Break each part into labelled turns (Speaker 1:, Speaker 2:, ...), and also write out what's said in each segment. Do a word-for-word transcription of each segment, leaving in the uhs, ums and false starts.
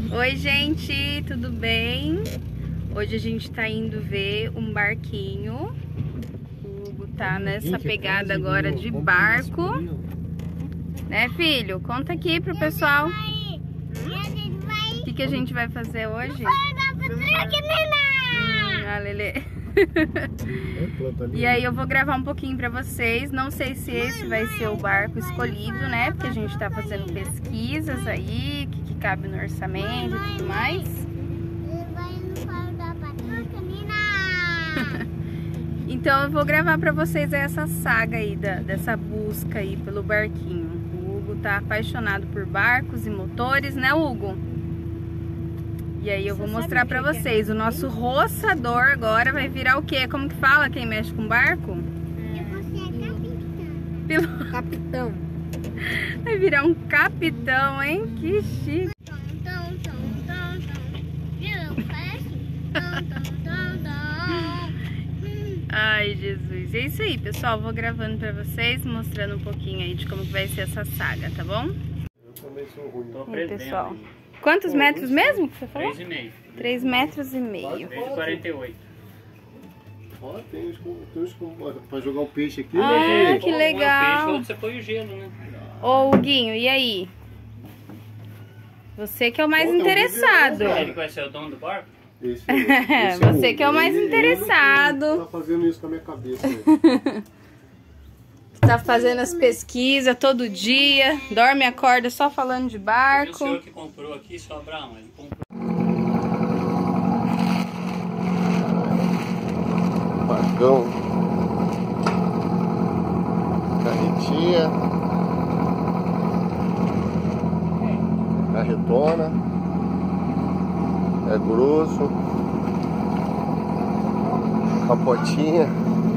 Speaker 1: Oi gente, tudo bem? Hoje a gente tá indo ver um barquinho. O Hugo tá nessa pegada agora de barco. Né, filho? Conta aqui pro pessoal. O que, que a gente vai fazer hoje? Hum, a Lelê. E aí eu vou gravar um pouquinho pra vocês. Não sei se esse vai ser o barco escolhido, né? Porque a gente tá fazendo pesquisas aí, o que, que cabe no orçamento e tudo mais. Então eu vou gravar pra vocês essa saga aí, da, dessa busca aí pelo barquinho. O Hugo tá apaixonado por barcos e motores, né, Hugo? E aí eu vou mostrar pra vocês. O nosso roçador agora vai virar o quê? Como que fala quem mexe com barco? Piloto.
Speaker 2: Capitão.
Speaker 1: Vai virar um capitão, hein? Que chique. Ai, Jesus. É isso aí, pessoal. Vou gravando pra vocês, mostrando um pouquinho aí de como vai ser essa saga, tá bom?
Speaker 3: Eu também sou ruim.
Speaker 1: E aí, pessoal. Quantos metros mesmo que você falou?
Speaker 4: três e meio.
Speaker 1: três metros e meio.
Speaker 4: três e quarenta e oito.
Speaker 3: Ó, tem uns, com, tem uns com, pra jogar o peixe aqui,
Speaker 1: Ah,
Speaker 3: né, gente?
Speaker 1: que legal.
Speaker 4: Um é o peixe, outro você põe o gelo, né?
Speaker 1: Ô, Huguinho, e aí? Você que é o mais
Speaker 3: Pô, tem um
Speaker 1: interessado.
Speaker 3: vídeo aí,
Speaker 4: Ele que vai ser o dono do barco?
Speaker 3: Esse, esse
Speaker 1: Você que é o mais
Speaker 3: ele-
Speaker 1: interessado.
Speaker 3: Ele tá fazendo isso com a minha cabeça. Né?
Speaker 1: Tá fazendo as pesquisas todo dia. Dorme e acorda só falando de
Speaker 4: E o
Speaker 1: barco.
Speaker 4: senhor que comprou aqui, só Abraão, ele comprou.
Speaker 3: Barcão. Carretinha. Carretona. É grosso. Capotinha.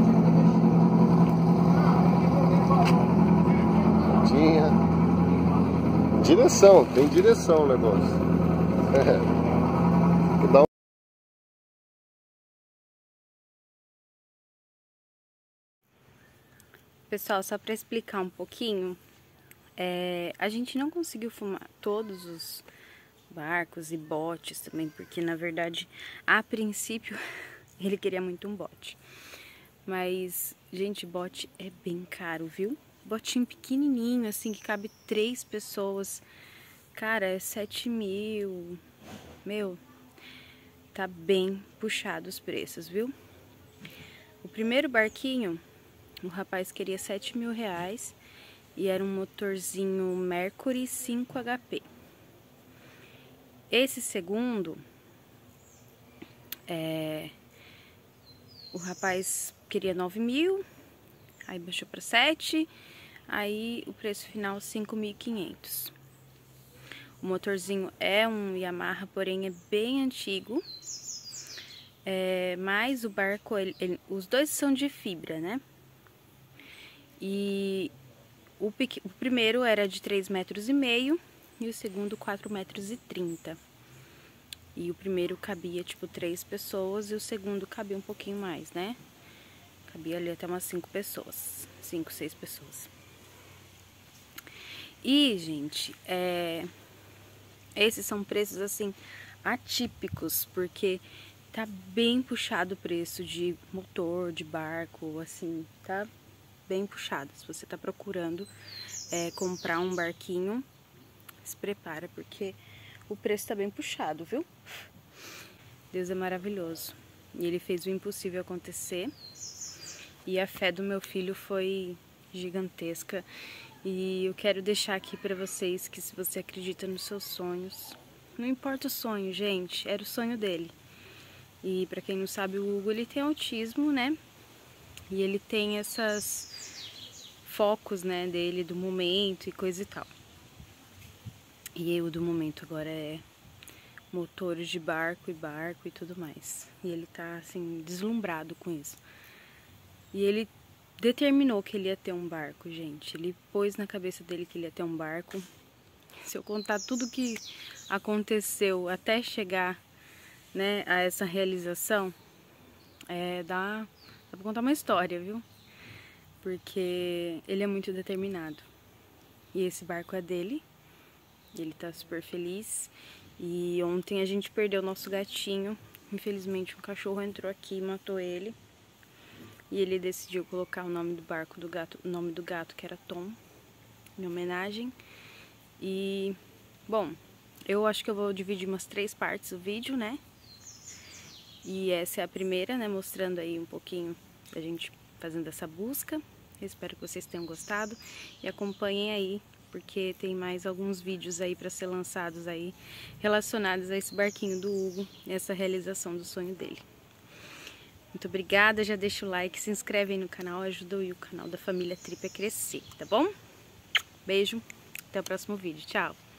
Speaker 3: Capotinha. Direção, tem direção o negócio. Vou dar um...
Speaker 1: Pessoal, só para explicar um pouquinho, é, a gente não conseguiu filmar todos os barcos e botes também, porque na verdade, a princípio, ele queria muito um bote. Mas, gente, bote é bem caro, viu? Botinho pequenininho, assim, que cabe três pessoas. Cara, é sete mil. Meu, tá bem puxado os preços, viu? O primeiro barquinho, o rapaz queria sete mil reais e era um motorzinho Mercury cinco H P. Esse segundo, é, o rapaz queria nove mil, aí baixou para sete, aí o preço final cinco mil e quinhentos. O motorzinho é um Yamaha, porém é bem antigo, é, mas o barco, ele, ele, os dois são de fibra, né? E o, o primeiro era de três metros e meio e o segundo quatro metros e trinta. E o primeiro cabia tipo três pessoas e o segundo cabia um pouquinho mais, né? Cabia ali até umas cinco pessoas, cinco, seis pessoas. E, gente, é... esses são preços assim atípicos, porque tá bem puxado o preço de motor, de barco, assim, tá bem puxado. Se você tá procurando é, comprar um barquinho, se prepara, porque o preço tá bem puxado, viu? Deus é maravilhoso. E ele fez o impossível acontecer. E a fé do meu filho foi gigantesca. E eu quero deixar aqui pra vocês que se você acredita nos seus sonhos, não importa o sonho, gente, era o sonho dele. E pra quem não sabe, o Hugo, ele tem autismo, né? E ele tem essas focos, né, dele, do momento e coisa e tal. E o do momento agora é motores de barco e barco e tudo mais. E ele tá, assim, deslumbrado com isso. E ele determinou que ele ia ter um barco, gente. Ele pôs na cabeça dele que ele ia ter um barco. Se eu contar tudo que aconteceu até chegar, né, a essa realização, é, dá, dá pra contar uma história, viu? Porque ele é muito determinado. E esse barco é dele. Ele tá super feliz. E ontem a gente perdeu o nosso gatinho. Infelizmente um cachorro entrou aqui e matou ele. E ele decidiu colocar o nome do barco do gato, o nome do gato, que era Tom, em homenagem. E, bom, eu acho que eu vou dividir umas três partes do vídeo, né? E essa é a primeira, né? Mostrando aí um pouquinho da gente fazendo essa busca. Eu espero que vocês tenham gostado e acompanhem aí, porque tem mais alguns vídeos aí para ser lançados aí relacionados a esse barquinho do Hugo e essa realização do sonho dele. Muito obrigada, já deixa o like, se inscreve aí no canal, ajuda o canal da família Trip a crescer, tá bom? Beijo, até o próximo vídeo, tchau!